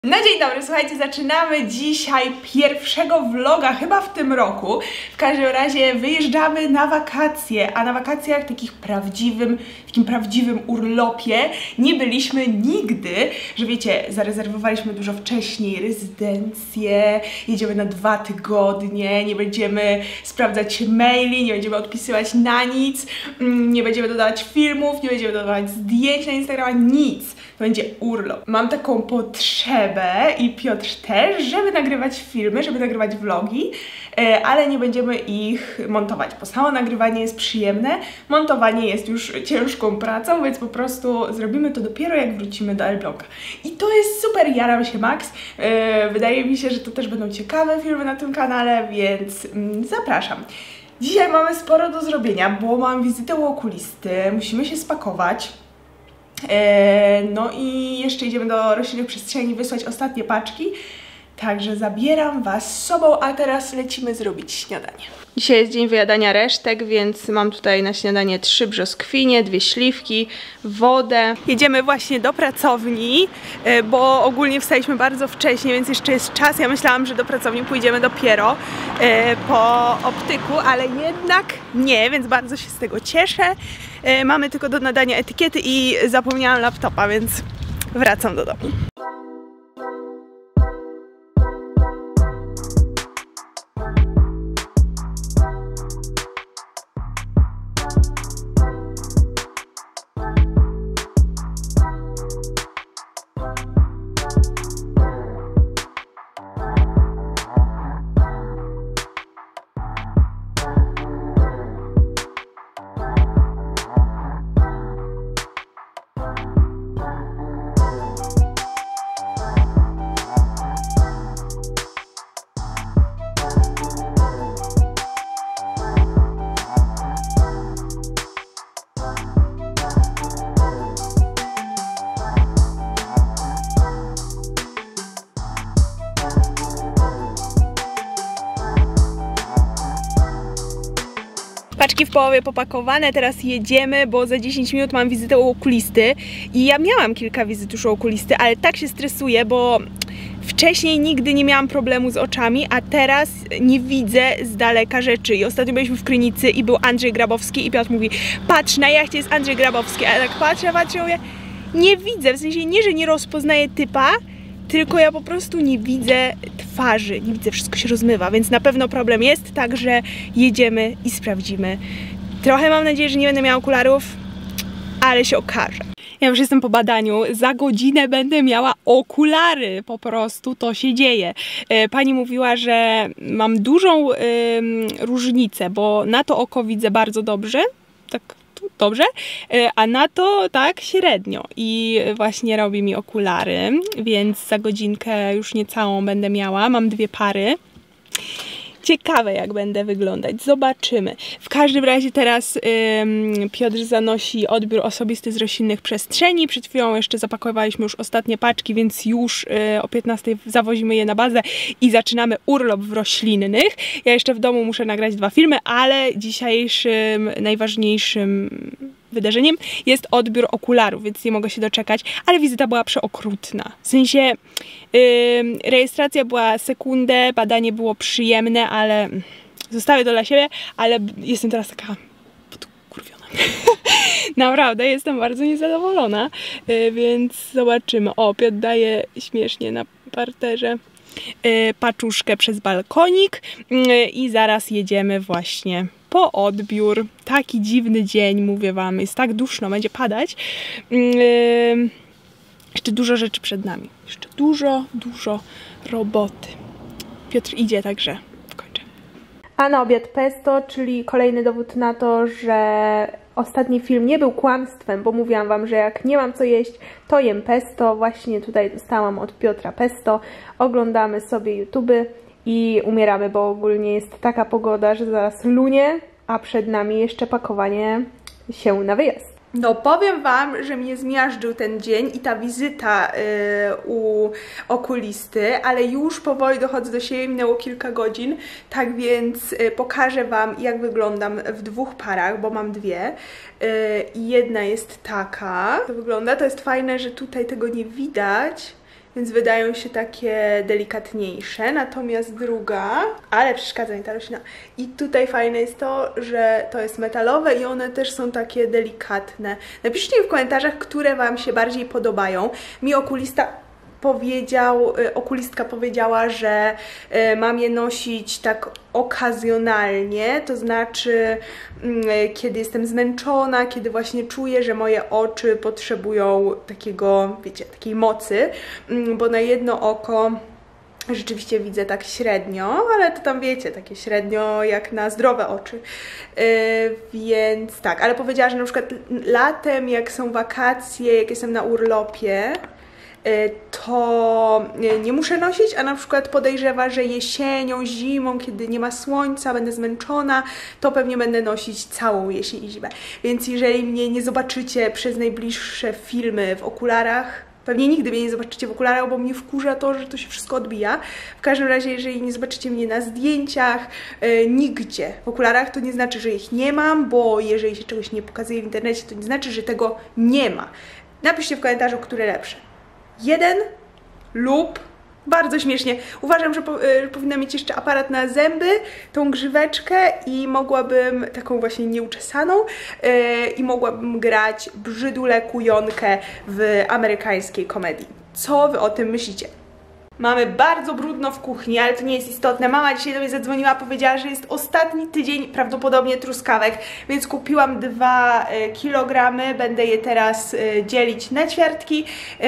No dzień dobry, słuchajcie, zaczynamy dzisiaj pierwszego vloga chyba w tym roku. W każdym razie wyjeżdżamy na wakacje, a na wakacjach takim prawdziwym urlopie nie byliśmy nigdy, że wiecie, zarezerwowaliśmy dużo wcześniej rezydencję, jedziemy na 2 tygodnie, nie będziemy sprawdzać maili, nie będziemy odpisywać na nic, nie będziemy dodawać filmów, nie będziemy dodawać zdjęć na Instagrama, nic. To będzie urlop. Mam taką potrzebę i Piotr też, żeby nagrywać filmy, żeby nagrywać vlogi, ale nie będziemy ich montować, bo samo nagrywanie jest przyjemne, montowanie jest już ciężką pracą, więc po prostu zrobimy to dopiero jak wrócimy do Elbląga. I to jest super, jaram się max. Wydaje mi się, że to też będą ciekawe filmy na tym kanale, więc zapraszam. Dzisiaj mamy sporo do zrobienia, bo mam wizytę u okulisty, musimy się spakować. No i jeszcze idziemy do roślinnych przestrzeni wysłać ostatnie paczki, także zabieram Was z sobą, a teraz lecimy zrobić śniadanie. Dzisiaj jest dzień wyjadania resztek, więc mam tutaj na śniadanie 3 brzoskwinie, 2 śliwki, wodę. Jedziemy właśnie do pracowni, bo ogólnie wstaliśmy bardzo wcześnie, więc jeszcze jest czas. Ja myślałam, że do pracowni pójdziemy dopiero po optyku, ale jednak nie, więc bardzo się z tego cieszę. Mamy tylko do nadania etykiety i zapomniałam laptopa, więc wracam do domu. Paczki w połowie popakowane, teraz jedziemy, bo za 10 minut mam wizytę u okulisty i ja miałam kilka wizyt już u okulisty, ale tak się stresuję, bo wcześniej nigdy nie miałam problemu z oczami, a teraz nie widzę z daleka rzeczy. I ostatnio byliśmy w Krynicy i był Andrzej Grabowski i Piotr mówi: patrz, na jachcie jest Andrzej Grabowski, a ja tak patrzę, mówię, nie widzę, w sensie nie, że nie rozpoznaję typa, tylko ja po prostu nie widzę twarzy, nie widzę, wszystko się rozmywa, więc na pewno problem jest, także jedziemy i sprawdzimy. Trochę mam nadzieję, że nie będę miała okularów, ale się okaże. Ja już jestem po badaniu, za godzinę będę miała okulary, po prostu to się dzieje. Pani mówiła, że mam dużą różnicę, bo na to oko widzę bardzo dobrze, tak dobrze, a na to tak średnio i właśnie robi mi okulary, więc za godzinkę już niecałą będę miała, mam 2 pary. Ciekawe jak będę wyglądać, zobaczymy. W każdym razie teraz Piotr zanosi odbiór osobisty z roślinnych przestrzeni. Przed chwilą jeszcze zapakowaliśmy już ostatnie paczki, więc już o 15 zawozimy je na bazę i zaczynamy urlop w roślinnych. Ja jeszcze w domu muszę nagrać 2 filmy, ale dzisiejszym najważniejszym wydarzeniem jest odbiór okularów, więc nie mogę się doczekać, ale wizyta była przeokrutna. W sensie rejestracja była sekundę, badanie było przyjemne, ale zostawię to dla siebie, ale jestem teraz taka podkurwiona. Naprawdę, jestem bardzo niezadowolona, więc zobaczymy. O, Piotr daje śmiesznie na parterze paczuszkę przez balkonik i zaraz jedziemy właśnie po odbiór. Taki dziwny dzień, mówię wam, jest tak duszno, będzie padać. Jeszcze dużo rzeczy przed nami. Jeszcze dużo roboty. Piotr idzie, także kończę. A na obiad pesto, czyli kolejny dowód na to, że ostatni film nie był kłamstwem, bo mówiłam wam, że jak nie mam co jeść, to jem pesto. Właśnie tutaj dostałam od Piotra pesto. Oglądamy sobie YouTube i umieramy, bo ogólnie jest taka pogoda, że zaraz lunie, a przed nami jeszcze pakowanie się na wyjazd. No powiem wam, że mnie zmiażdżył ten dzień i ta wizyta u okulisty, ale już powoli dochodzę do siebie, minęło kilka godzin, tak więc pokażę wam, jak wyglądam w 2 parach, bo mam 2. Jedna jest taka, to wygląda, to jest fajne, że tutaj tego nie widać, więc wydają się takie delikatniejsze, natomiast druga, ale przeszkadza mi ta roślina. I tutaj fajne jest to, że to jest metalowe i one też są takie delikatne. Napiszcie mi w komentarzach, które Wam się bardziej podobają. Mi okulistka powiedziała, że mam je nosić tak okazjonalnie, to znaczy kiedy jestem zmęczona, kiedy właśnie czuję, że moje oczy potrzebują takiego, wiecie, takiej mocy, bo na jedno oko rzeczywiście widzę tak średnio, ale to tam wiecie, takie średnio jak na zdrowe oczy. Więc tak, ale powiedziała, że na przykład latem, jak są wakacje, jak jestem na urlopie, to nie muszę nosić, a na przykład podejrzewa, że jesienią, zimą, kiedy nie ma słońca, będę zmęczona, to pewnie będę nosić całą jesień i zimę. Więc jeżeli mnie nie zobaczycie przez najbliższe filmy w okularach, pewnie nigdy mnie nie zobaczycie w okularach, bo mnie wkurza to, że to się wszystko odbija. W każdym razie, jeżeli nie zobaczycie mnie na zdjęciach, nigdzie w okularach, to nie znaczy, że ich nie mam, bo jeżeli się czegoś nie pokazuje w internecie, to nie znaczy, że tego nie ma. Napiszcie w komentarzu, które lepsze. Jeden lub bardzo śmiesznie. Uważam, że powinna mieć jeszcze aparat na zęby, tą grzyweczkę i mogłabym taką właśnie nieuczesaną i mogłabym grać brzydulę kujonkę w amerykańskiej komedii. Co Wy o tym myślicie? Mamy bardzo brudno w kuchni, ale to nie jest istotne. Mama dzisiaj do mnie zadzwoniła, powiedziała, że jest ostatni tydzień prawdopodobnie truskawek, więc kupiłam 2 kilogramy. Będę je teraz dzielić na ćwiartki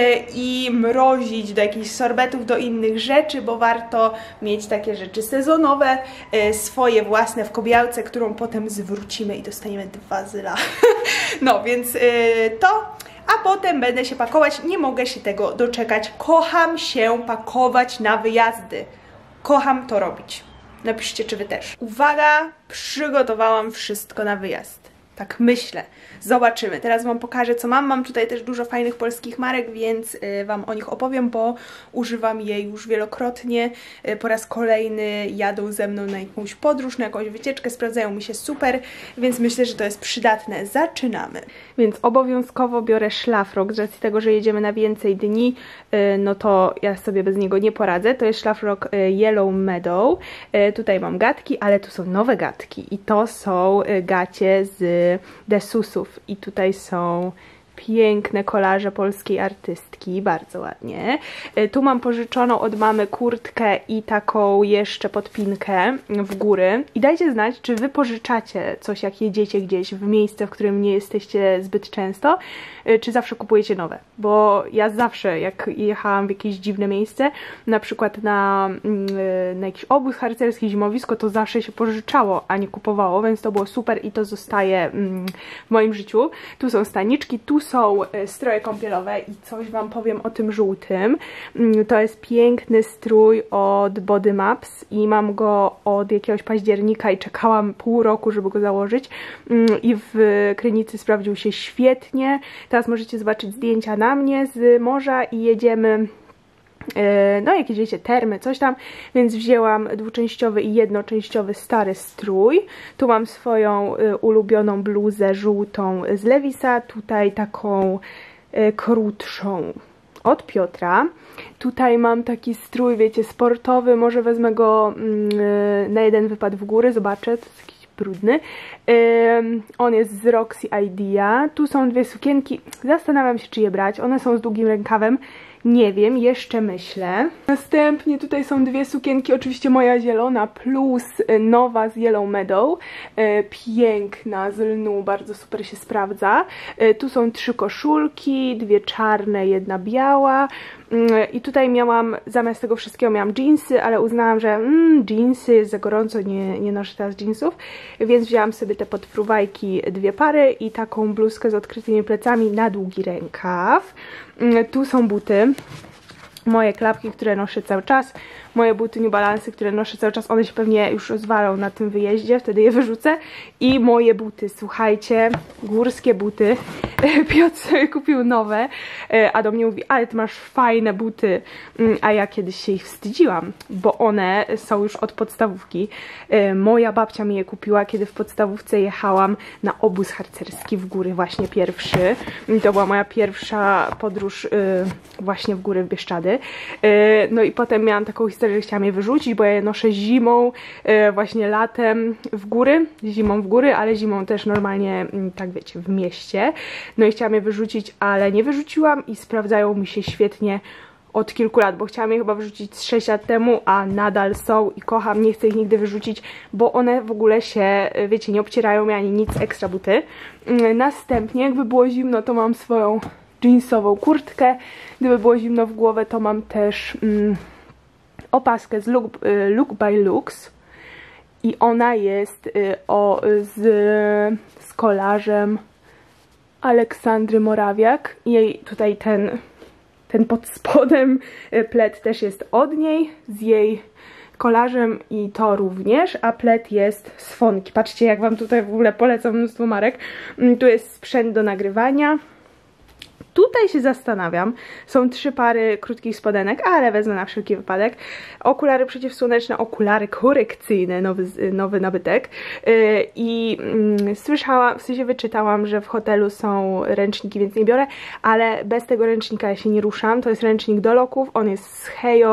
i mrozić do jakichś sorbetów, do innych rzeczy, bo warto mieć takie rzeczy sezonowe, swoje własne w kobiałce, którą potem zwrócimy i dostaniemy 2 zyla. No, więc to... A potem będę się pakować, nie mogę się tego doczekać. Kocham się pakować na wyjazdy. Kocham to robić. Napiszcie, czy Wy też. Uwaga, przygotowałam wszystko na wyjazd. Tak myślę. Zobaczymy. Teraz Wam pokażę, co mam. Mam tutaj też dużo fajnych polskich marek, więc Wam o nich opowiem, bo używam je już wielokrotnie. Po raz kolejny jadą ze mną na jakąś podróż, na jakąś wycieczkę, sprawdzają mi się super, więc myślę, że to jest przydatne. Zaczynamy. Więc obowiązkowo biorę szlafrok, z racji tego, że jedziemy na więcej dni, no to ja sobie bez niego nie poradzę. To jest szlafrok Yellow Meadow. Tutaj mam gatki, ale tu są nowe gatki i to są gacie z Desusów i tutaj są piękne kolaże polskiej artystki, bardzo ładnie. Tu mam pożyczoną od mamy kurtkę i taką jeszcze podpinkę w góry. I dajcie znać, czy Wy pożyczacie coś, jak jedziecie gdzieś w miejsce, w którym nie jesteście zbyt często, czy zawsze kupujecie nowe. Bo ja zawsze, jak jechałam w jakieś dziwne miejsce, na przykład na jakiś obóz harcerski, zimowisko, to zawsze się pożyczało, a nie kupowało, więc to było super i to zostaje w moim życiu. Tu są staniczki, tu są stroje kąpielowe i coś Wam powiem o tym żółtym. To jest piękny strój od Body Maps i mam go od jakiegoś października i czekałam pół roku, żeby go założyć i w Krynicy sprawdził się świetnie. Teraz możecie zobaczyć zdjęcia na mnie z morza i jedziemy, no jakieś wiecie, termy, coś tam, więc wzięłam dwuczęściowy i jednoczęściowy stary strój. Tu mam swoją ulubioną bluzę żółtą z Levisa, tutaj taką krótszą od Piotra. Tutaj mam taki strój, wiecie, sportowy, może wezmę go na jeden wypad w góry, zobaczę, to jest jakiś brudny. On jest z Roxy Idea. Tu są 2 sukienki, zastanawiam się, czy je brać, one są z długim rękawem. Nie wiem, jeszcze myślę. Następnie tutaj są 2 sukienki, oczywiście moja zielona plus nowa z Yellow Meadow. Piękna, z lnu, bardzo super się sprawdza. Tu są 3 koszulki, 2 czarne, 1 biała. I tutaj miałam, zamiast tego wszystkiego miałam jeansy, ale uznałam, że jeansy jest za gorąco, nie noszę teraz jeansów, więc wzięłam sobie te podfruwajki 2 pary i taką bluzkę z odkrytymi plecami na długi rękaw. Tu są buty, moje klapki, które noszę cały czas, moje buty New Balance, które noszę cały czas, one się pewnie już rozwalą na tym wyjeździe, wtedy je wyrzucę. I moje buty, słuchajcie, górskie buty. Piotr sobie kupił nowe, a do mnie mówi, ale ty masz fajne buty, a ja kiedyś się ich wstydziłam, bo one są już od podstawówki. Moja babcia mi je kupiła, kiedy w podstawówce jechałam na obóz harcerski w góry, właśnie pierwszy. To była moja pierwsza podróż właśnie w góry, w Bieszczady. No i potem miałam taką historię, że chciałam je wyrzucić, bo ja je noszę zimą, właśnie latem w góry, zimą w góry, ale zimą też normalnie, tak wiecie, w mieście. No i chciałam je wyrzucić, ale nie wyrzuciłam i sprawdzają mi się świetnie od kilku lat, bo chciałam je chyba wyrzucić 6 lat temu, a nadal są i kocham, nie chcę ich nigdy wyrzucić, bo one w ogóle się, wiecie, nie obcierają mi ani nic, ekstra buty. Następnie, jakby było zimno, to mam swoją jeansową kurtkę, gdyby było zimno w głowę, to mam też opaskę z Look by Lux i ona jest z kolarzem Aleksandry Morawiak. Jej tutaj ten pod spodem plet też jest od niej, z jej kolarzem i to również, a plet jest z Fonki. Patrzcie, jak wam tutaj w ogóle polecam mnóstwo marek. Tu jest sprzęt do nagrywania. Tutaj się zastanawiam, są 3 pary krótkich spodenek, ale wezmę na wszelki wypadek. Okulary przeciwsłoneczne, okulary korekcyjne, nowy nabytek. I słyszałam, w sensie wyczytałam, że w hotelu są ręczniki, więc nie biorę, ale bez tego ręcznika ja się nie ruszam. To jest ręcznik do loków, on jest z Hejo,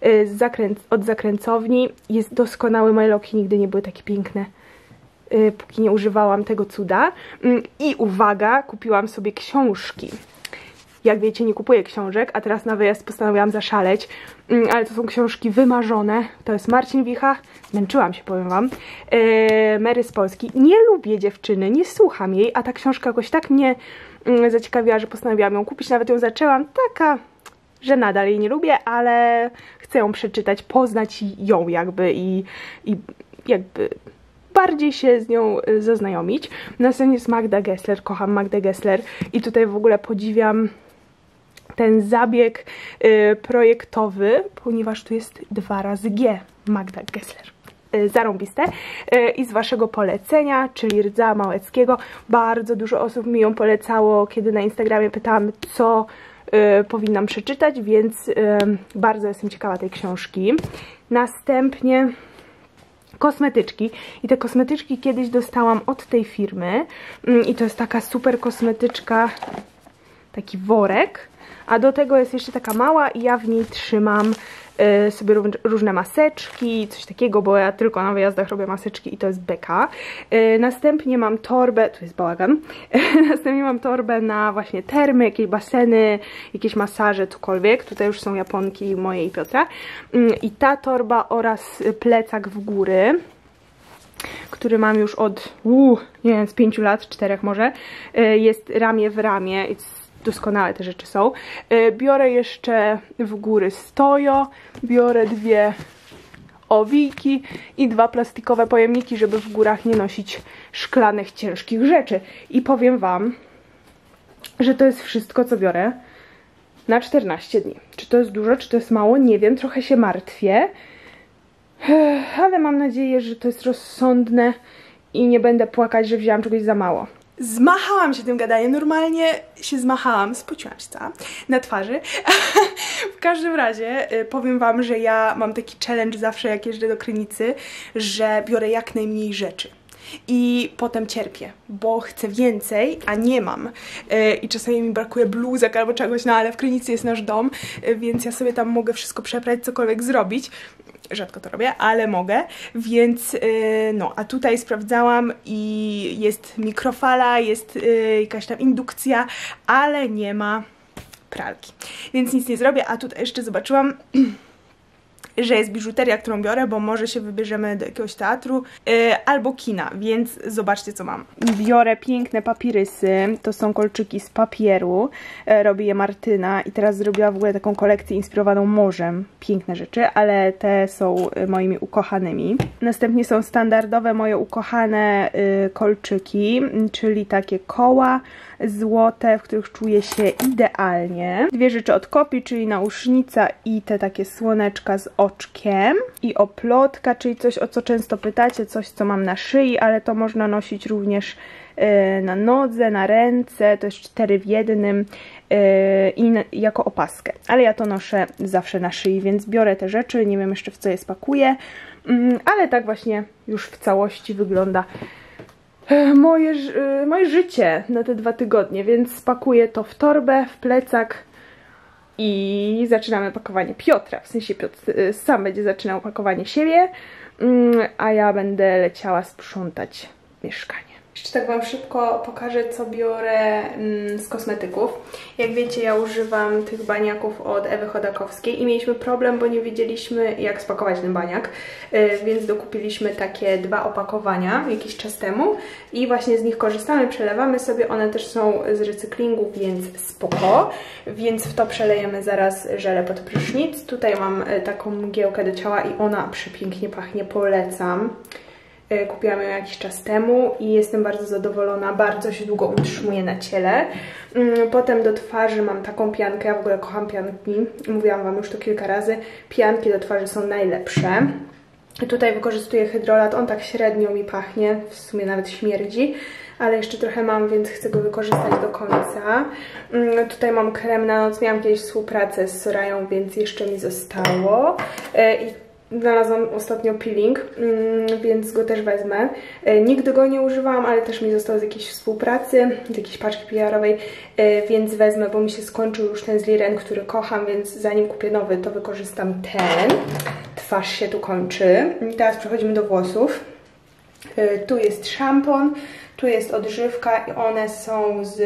od zakręcowni. Jest doskonały, moje loki nigdy nie były takie piękne, póki nie używałam tego cuda. I uwaga, kupiłam sobie książki. Jak wiecie, nie kupuję książek, a teraz na wyjazd postanowiłam zaszaleć, ale to są książki wymarzone. To jest Marcin Wicha, zmęczyłam się, powiem wam. Mary z Polski. Nie lubię dziewczyny, nie słucham jej, a ta książka jakoś tak mnie zaciekawiła, że postanowiłam ją kupić. Nawet ją zaczęłam, taka, że nadal jej nie lubię, ale chcę ją przeczytać, poznać ją jakby i jakby bardziej się z nią zaznajomić. Następnie jest Magda Gessler, kocham Magdę Gessler i tutaj w ogóle podziwiam ten zabieg projektowy, ponieważ tu jest 2 razy G, Magda Gessler. Zarąbiste. I z waszego polecenia, czyli Rdza Małeckiego. Bardzo dużo osób mi ją polecało, kiedy na Instagramie pytałam, co powinnam przeczytać, więc bardzo jestem ciekawa tej książki. Następnie kosmetyczki. I te kosmetyczki kiedyś dostałam od tej firmy. I to jest taka super kosmetyczka, taki worek. A do tego jest jeszcze taka mała i ja w niej trzymam sobie różne maseczki, coś takiego, bo ja tylko na wyjazdach robię maseczki i to jest beka. Następnie mam torbę, tu jest bałagan, następnie mam torbę na właśnie termy, jakieś baseny, jakieś masaże, cokolwiek. Tutaj już są japonki moje i Piotra. I ta torba oraz plecak w góry, który mam już od, nie wiem, z 5 lat, 4 może, jest ramię w ramię. Doskonałe te rzeczy są. Biorę jeszcze w góry stojo, biorę 2 owiki i 2 plastikowe pojemniki, żeby w górach nie nosić szklanych, ciężkich rzeczy. I powiem wam, że to jest wszystko, co biorę na 14 dni. Czy to jest dużo, czy to jest mało? Nie wiem, trochę się martwię, ale mam nadzieję, że to jest rozsądne i nie będę płakać, że wzięłam czegoś za mało. Zmachałam się tym gadaniem, normalnie się zmachałam, spociłam się cała na twarzy. W każdym razie powiem wam, że ja mam taki challenge zawsze, jak jeżdżę do Krynicy, że biorę jak najmniej rzeczy. I potem cierpię, bo chcę więcej, a nie mam. I czasami mi brakuje bluzek albo czegoś, no ale w Krynicy jest nasz dom, więc ja sobie tam mogę wszystko przeprać, cokolwiek zrobić. Rzadko to robię, ale mogę, więc no, a tutaj sprawdzałam i jest mikrofala, jest jakaś tam indukcja, ale nie ma pralki, więc nic nie zrobię. A tutaj jeszcze zobaczyłam, że jest biżuteria, którą biorę, bo może się wybierzemy do jakiegoś teatru albo kina, więc zobaczcie, co mam. Biorę piękne papirysy, to są kolczyki z papieru, robi je Martyna i teraz zrobiła w ogóle taką kolekcję inspirowaną morzem. Piękne rzeczy, ale te są moimi ukochanymi. Następnie są standardowe moje ukochane kolczyki, czyli takie koła złote, w których czuję się idealnie. Dwie rzeczy od Kopi, czyli nausznica i te takie słoneczka z oczkiem. I oplotka, czyli coś, o co często pytacie, coś, co mam na szyi, ale to można nosić również na nodze, na ręce, to jest 4 w 1 i jako opaskę. Ale ja to noszę zawsze na szyi, więc biorę te rzeczy, nie wiem jeszcze w co je spakuję, ale tak właśnie już w całości wygląda moje życie na te 2 tygodnie, więc spakuję to w torbę, w plecak i zaczynamy pakowanie Piotra. W sensie Piotr sam będzie zaczynał pakowanie siebie, a ja będę leciała sprzątać mieszkanie. Jeszcze tak Wam szybko pokażę, co biorę z kosmetyków. Jak wiecie, ja używam tych baniaków od Ewy Chodakowskiej i mieliśmy problem, bo nie wiedzieliśmy, jak spakować ten baniak, więc dokupiliśmy takie 2 opakowania jakiś czas temu i właśnie z nich korzystamy, przelewamy sobie, one też są z recyklingu, więc spoko, więc w to przelejemy zaraz żelę pod prysznic. Tutaj mam taką mgiełkę do ciała i ona przepięknie pachnie, polecam. Kupiłam ją jakiś czas temu i jestem bardzo zadowolona, bardzo się długo utrzymuje na ciele. Potem do twarzy mam taką piankę, ja w ogóle kocham pianki, mówiłam Wam już to kilka razy, pianki do twarzy są najlepsze. Tutaj wykorzystuję hydrolat, on tak średnio mi pachnie, w sumie nawet śmierdzi, ale jeszcze trochę mam, więc chcę go wykorzystać do końca. Tutaj mam krem na noc, miałam kiedyś współpracę z Sorają, więc jeszcze mi zostało. Znalazłam ostatnio peeling, więc go też wezmę. Nigdy go nie używałam, ale też mi został z jakiejś współpracy, z jakiejś paczki PR-owej, więc wezmę, bo mi się skończył już ten z Liren, który kocham, więc zanim kupię nowy, to wykorzystam ten. Twarz się tu kończy. Teraz przechodzimy do włosów. Tu jest szampon, tu jest odżywka i one są z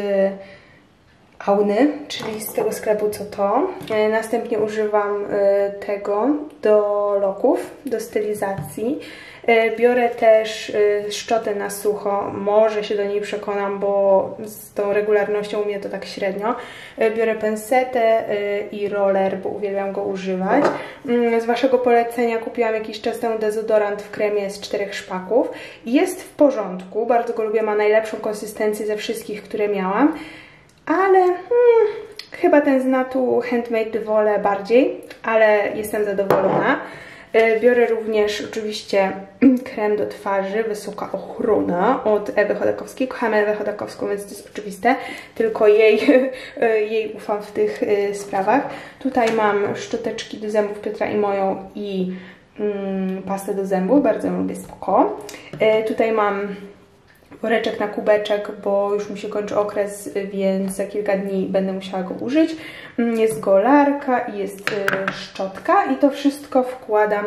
Auny, czyli z tego sklepu co to. Następnie używam tego do loków, do stylizacji. Biorę też szczotę na sucho, może się do niej przekonam, bo z tą regularnością u mnie to tak średnio. Biorę pensetę i roller, bo uwielbiam go używać. Z Waszego polecenia kupiłam jakiś czas temu dezodorant w kremie z 4 szpaków. Jest w porządku, bardzo go lubię, ma najlepszą konsystencję ze wszystkich, które miałam. Ale chyba ten z Natu Handmade wolę bardziej, ale jestem zadowolona. Biorę również oczywiście krem do twarzy, wysoka ochrona od Ewy Chodakowskiej. Kocham Ewę Chodakowską, więc to jest oczywiste, tylko jej ufam w tych sprawach. Tutaj mam szczoteczki do zębów Piotra i moją i pastę do zębów, bardzo ją lubię, spoko. Tutaj mam woreczek na kubeczek, bo już mi się kończy okres, więc za kilka dni będę musiała go użyć. Jest golarka i jest szczotka i to wszystko wkładam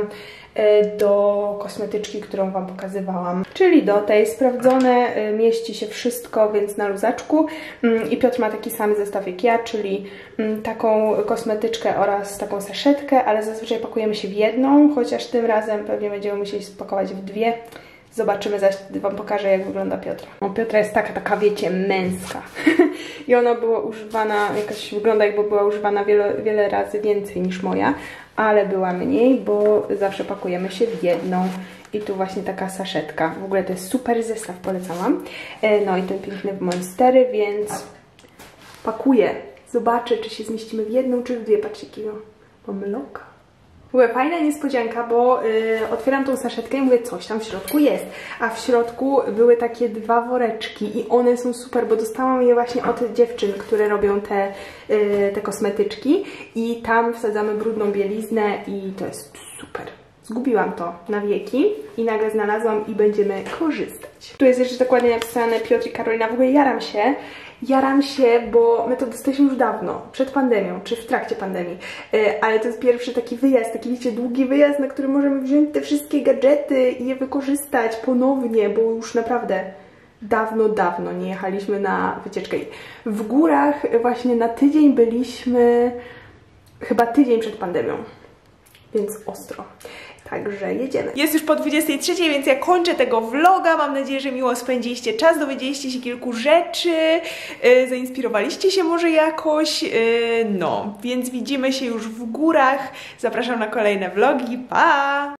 do kosmetyczki, którą Wam pokazywałam. Czyli do tej sprawdzone, mieści się wszystko, więc na luzaczku. I Piotr ma taki sam zestaw jak ja, czyli taką kosmetyczkę oraz taką saszetkę, ale zazwyczaj pakujemy się w jedną, chociaż tym razem pewnie będziemy musieli spakować w 2. Zobaczymy, zaś Wam pokażę, jak wygląda Piotra. O, Piotra jest taka, wiecie, męska. I ona była używana, jakoś wygląda, jakby była używana wiele razy więcej niż moja, ale była mniej, bo zawsze pakujemy się w jedną. I tu właśnie taka saszetka. W ogóle to jest super zestaw, polecałam. No i ten piękny w Monstery, więc pakuję. Zobaczę, czy się zmieścimy w jedną, czy w 2. Patrzcie, jakiego mam loka. Była fajna niespodzianka, bo otwieram tą saszetkę i mówię, coś tam w środku jest. A w środku były takie 2 woreczki i one są super, bo dostałam je właśnie od dziewczyn, które robią te kosmetyczki i tam wsadzamy brudną bieliznę i to jest super. Zgubiłam to na wieki i nagle znalazłam i będziemy korzystać. Tu jest jeszcze dokładnie napisane Piotr i Karolina. W ogóle jaram się, bo my to dostaliśmy już dawno, przed pandemią, czy w trakcie pandemii, ale to jest pierwszy taki wyjazd, taki wiecie, długi wyjazd, na który możemy wziąć te wszystkie gadżety i je wykorzystać ponownie, bo już naprawdę dawno nie jechaliśmy na wycieczkę. W górach właśnie na tydzień byliśmy, chyba tydzień przed pandemią, więc ostro. Także jedziemy. Jest już po 23, więc ja kończę tego vloga. Mam nadzieję, że miło spędziliście czas, dowiedzieliście się kilku rzeczy, zainspirowaliście się może jakoś. No, więc widzimy się już w górach. Zapraszam na kolejne vlogi. Pa!